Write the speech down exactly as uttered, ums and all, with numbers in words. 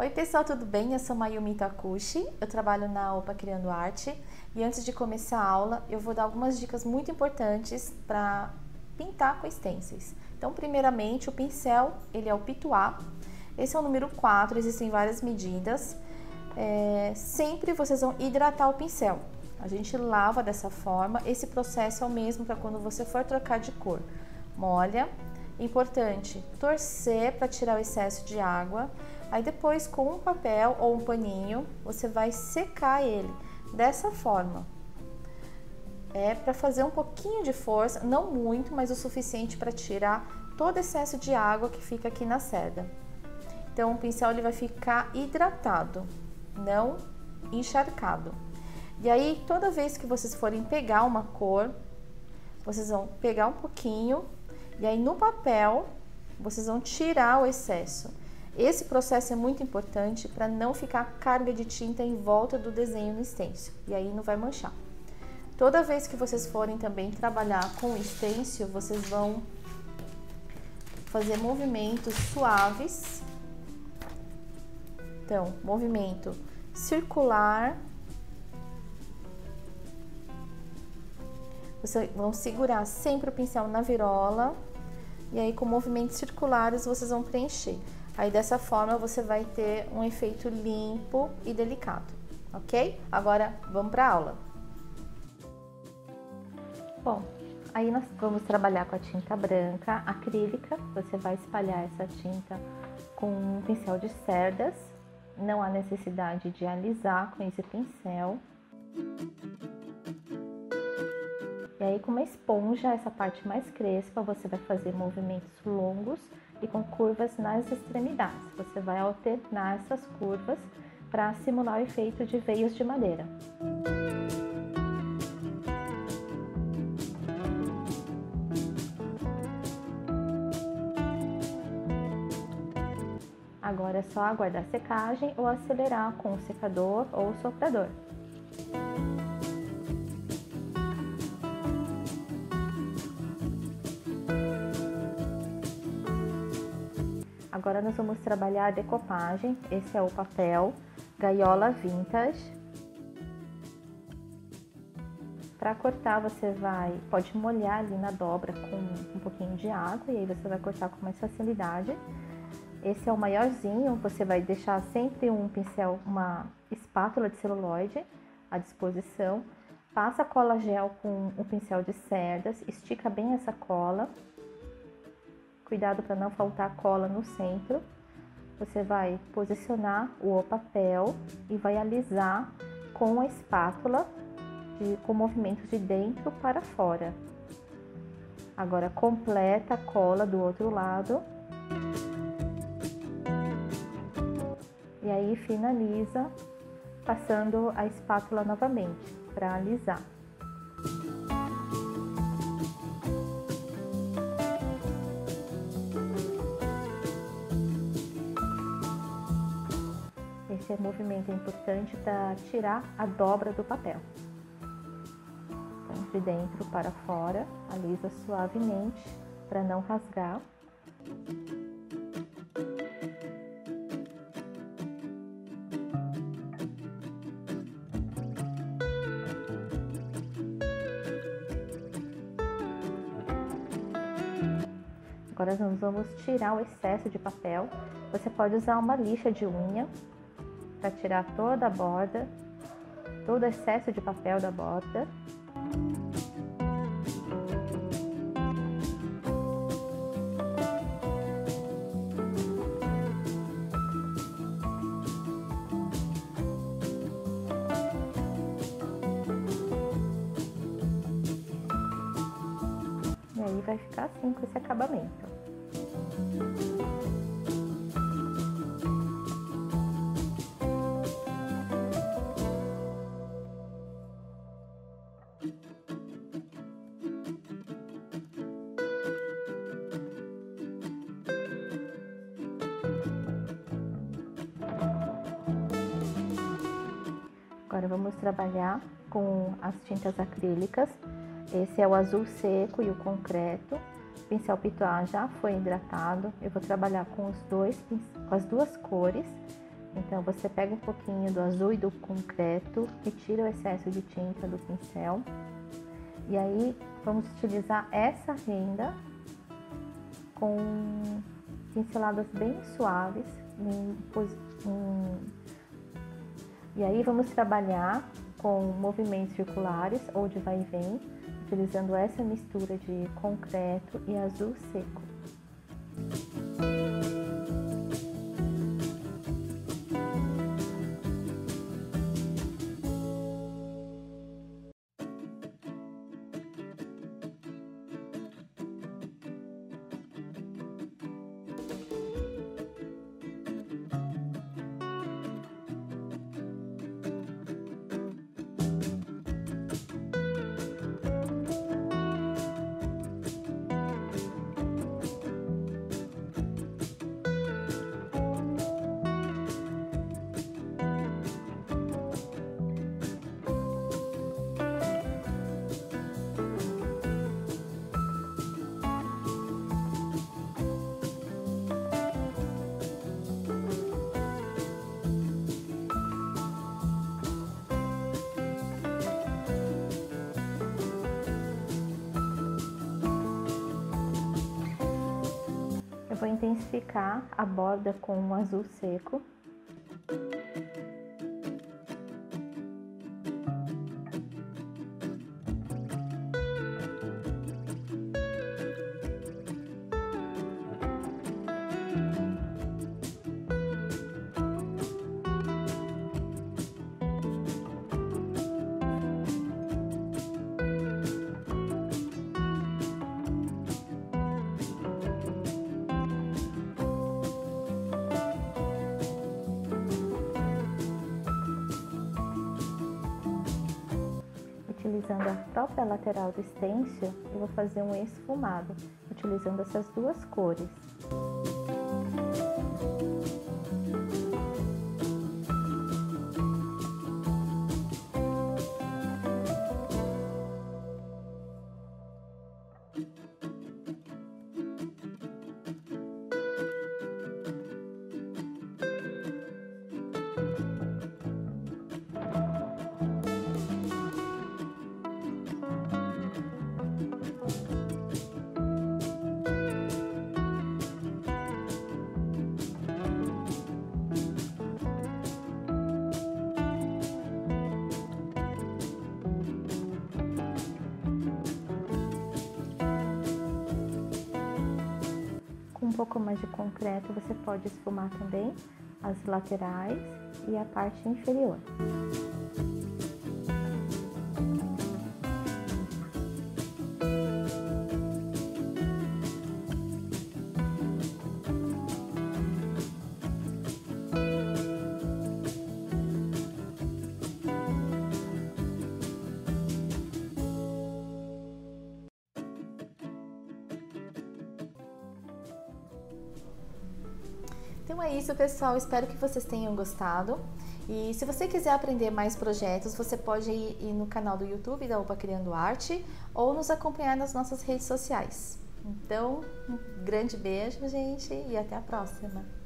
Oi pessoal, tudo bem? Eu sou Mayumi Takushi, eu trabalho na OPA Criando Arte e antes de começar a aula eu vou dar algumas dicas muito importantes para pintar com stencils. Então, primeiramente, o pincel, ele é o Pituá, esse é o número quatro, existem várias medidas. É, sempre vocês vão hidratar o pincel, a gente lava dessa forma, esse processo é o mesmo para quando você for trocar de cor. Molha, importante, torcer para tirar o excesso de água. Aí depois, com um papel ou um paninho, você vai secar ele dessa forma. É para fazer um pouquinho de força, não muito, mas o suficiente para tirar todo o excesso de água que fica aqui na cerda. Então o pincel ele vai ficar hidratado, não encharcado. E aí toda vez que vocês forem pegar uma cor, vocês vão pegar um pouquinho e aí no papel vocês vão tirar o excesso. Esse processo é muito importante para não ficar carga de tinta em volta do desenho no stencil, e aí não vai manchar. Toda vez que vocês forem também trabalhar com o stencil, vocês vão fazer movimentos suaves. Então, movimento circular. Vocês vão segurar sempre o pincel na virola, e aí com movimentos circulares vocês vão preencher. Aí dessa forma você vai ter um efeito limpo e delicado, ok? Agora vamos para a aula. Bom, aí nós vamos trabalhar com a tinta branca acrílica. Você vai espalhar essa tinta com um pincel de cerdas. Não há necessidade de alisar com esse pincel. E aí com uma esponja, essa parte mais crespa, você vai fazer movimentos longos e com curvas nas extremidades. Você vai alternar essas curvas para simular o efeito de veios de madeira. Agora é só aguardar a secagem ou acelerar com o secador ou o soprador. Agora nós vamos trabalhar a decopagem. Esse é o papel Gaiola Vintage. Para cortar você vai, pode molhar ali na dobra com um pouquinho de água e aí você vai cortar com mais facilidade. Esse é o maiorzinho, você vai deixar sempre um pincel, uma espátula de celuloide à disposição. Passa cola gel com o pincel de cerdas, estica bem essa cola. Cuidado para não faltar cola no centro. Você vai posicionar o papel e vai alisar com a espátula de, com movimentos de dentro para fora. Agora completa a cola do outro lado. E aí finaliza passando a espátula novamente para alisar. Esse movimento é importante para tirar a dobra do papel. Então, de dentro para fora, alisa suavemente para não rasgar. Agora nós vamos tirar o excesso de papel. Você pode usar uma lixa de unha para tirar toda a borda, todo o excesso de papel da borda. E aí vai ficar assim com esse acabamento. Agora vamos trabalhar com as tintas acrílicas. Esse é o azul seco e o concreto. O pincel Pituá já foi hidratado. Eu vou trabalhar com os dois, com as duas cores. Então, você pega um pouquinho do azul e do concreto, retira o excesso de tinta do pincel. E aí, vamos utilizar essa renda com pinceladas bem suaves. Em, em, e aí, vamos trabalhar com movimentos circulares ou de vai e vem, utilizando essa mistura de concreto e azul seco. Eu vou intensificar a borda com um azul seco. Utilizando a própria lateral do stencil, eu vou fazer um esfumado, utilizando essas duas cores. Com um pouco mais de concreto, você pode esfumar também as laterais e a parte inferior. Então é isso, pessoal, espero que vocês tenham gostado. E se você quiser aprender mais projetos, você pode ir no canal do YouTube da UPA Criando Arte ou nos acompanhar nas nossas redes sociais. Então, um grande beijo, gente, e até a próxima!